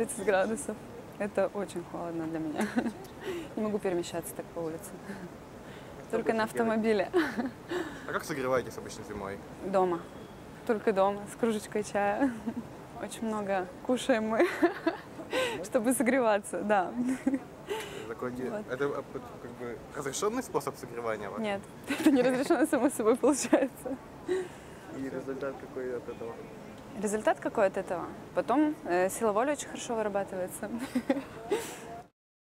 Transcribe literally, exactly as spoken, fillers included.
тридцать градусов. Это очень холодно для меня. Не могу перемещаться так по улице. Только на автомобиле. А как согреваетесь обычно зимой? Дома. Только дома, с кружечкой чая. Очень много кушаем мы, чтобы согреваться, да. Такой, Вот. Это как бы разрешенный способ согревания? Нет, это не разрешено само собой получается. И результат какой от этого? Результат какой от этого? Потом э, сила воли очень хорошо вырабатывается.